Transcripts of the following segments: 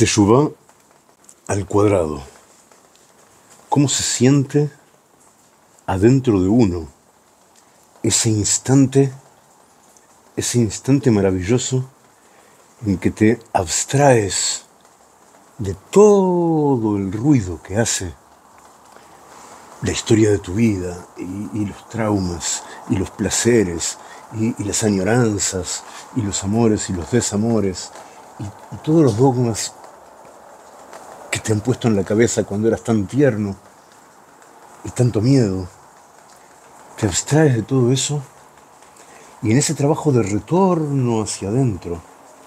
Teshuvá al cuadrado. ¿Cómo se siente adentro de uno ese instante maravilloso en que te abstraes de todo el ruido que hace la historia de tu vida y los traumas y los placeres y las añoranzas y los amores y los desamores y todos los dogmas que te han puesto en la cabeza cuando eras tan tierno y tanto miedo. Te abstraes de todo eso y en ese trabajo de retorno hacia adentro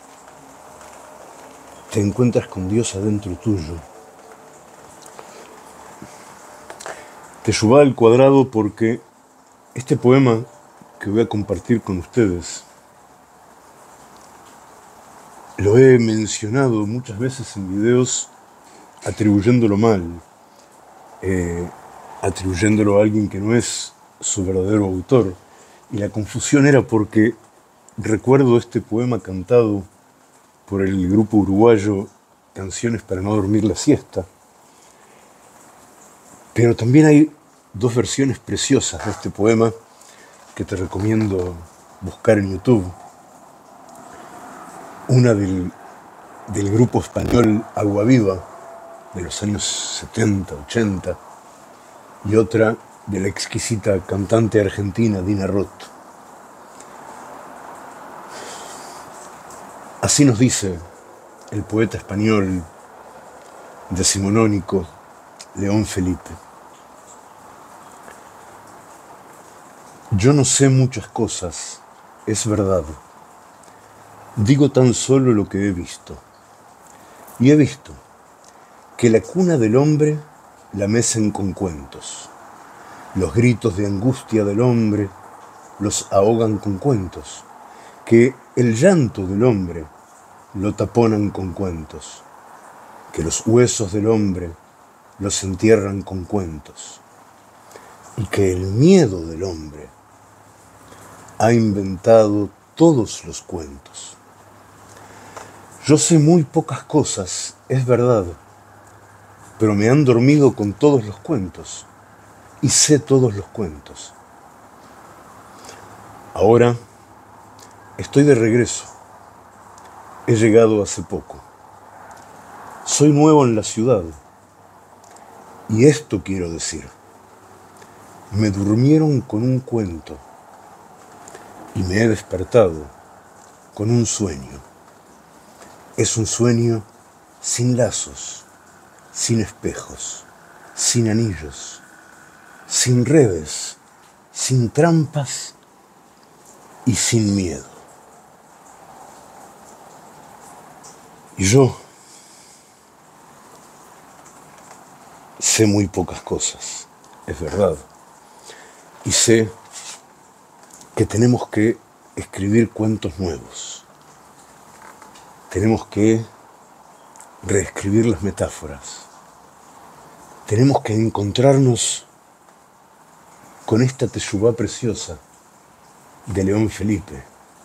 te encuentras con Dios adentro tuyo. Teshuvá al cuadrado porque este poema que voy a compartir con ustedes lo he mencionado muchas veces en videos atribuyéndolo mal, atribuyéndolo a alguien que no es su verdadero autor. Y la confusión era porque recuerdo este poema cantado por el grupo uruguayo Canciones para no dormir la siesta. Pero también hay dos versiones preciosas de este poema que te recomiendo buscar en YouTube. Una del grupo español Agua Viva, de los años 70, 80, y otra de la exquisita cantante argentina Dina Roth. Así nos dice el poeta español decimonónico León Felipe. Yo no sé muchas cosas, es verdad. Digo tan solo lo que he visto. Y he visto que la cuna del hombre la mecen con cuentos. Los gritos de angustia del hombre los ahogan con cuentos. Que el llanto del hombre lo taponan con cuentos. Que los huesos del hombre los entierran con cuentos. Y que el miedo del hombre ha inventado todos los cuentos. Yo sé muy pocas cosas, es verdad, pero me han dormido con todos los cuentos y sé todos los cuentos. Ahora estoy de regreso. He llegado hace poco. Soy nuevo en la ciudad y esto quiero decir. Me durmieron con un cuento y me he despertado con un sueño. Es un sueño sin lazos, sin espejos, sin anillos, sin redes, sin trampas y sin miedo. Y yo sé muy pocas cosas, es verdad. Y sé que tenemos que escribir cuentos nuevos. Tenemos que reescribir las metáforas. Tenemos que encontrarnos con esta teshuvá preciosa de León Felipe.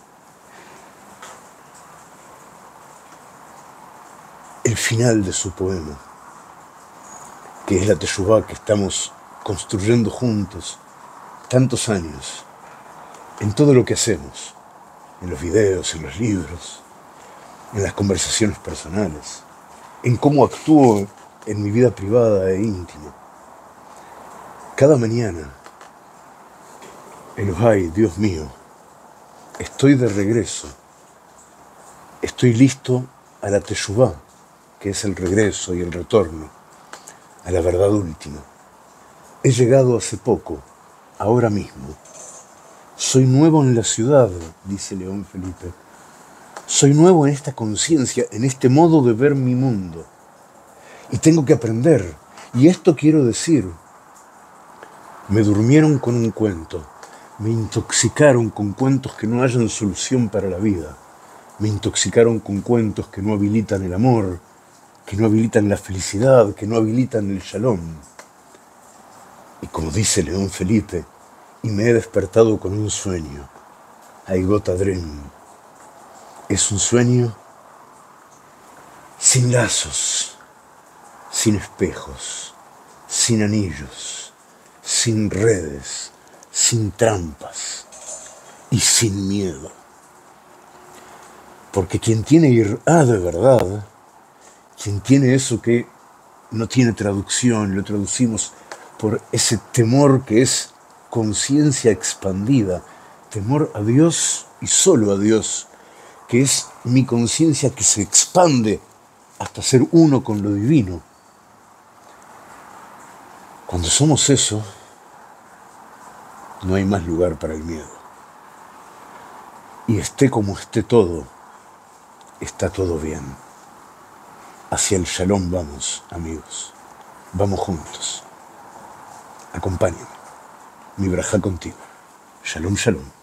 El final de su poema, que es la teshuvá que estamos construyendo juntos tantos años, en todo lo que hacemos, en los videos, en los libros, en las conversaciones personales, en cómo actúo en mi vida privada e íntima. Cada mañana, Elohai, Dios mío, estoy de regreso, estoy listo a la teshuvá, que es el regreso y el retorno, a la verdad última. He llegado hace poco, ahora mismo. Soy nuevo en la ciudad, dice León Felipe. Soy nuevo en esta conciencia, en este modo de ver mi mundo. Y tengo que aprender. Y esto quiero decir. Me durmieron con un cuento. Me intoxicaron con cuentos que no hayan solución para la vida. Me intoxicaron con cuentos que no habilitan el amor, que no habilitan la felicidad, que no habilitan el shalom. Y como dice León Felipe, y me he despertado con un sueño. I got a dream. Es un sueño sin lazos, sin espejos, sin anillos, sin redes, sin trampas y sin miedo. Porque quien tiene irá de verdad, quien tiene eso que no tiene traducción, lo traducimos por ese temor que es conciencia expandida, temor a Dios y solo a Dios, que es mi conciencia que se expande hasta ser uno con lo divino. Cuando somos eso, no hay más lugar para el miedo. Y esté como esté todo, está todo bien. Hacia el Shalom vamos, amigos. Vamos juntos. Acompáñenme. Mi brajá contigo. Shalom, shalom.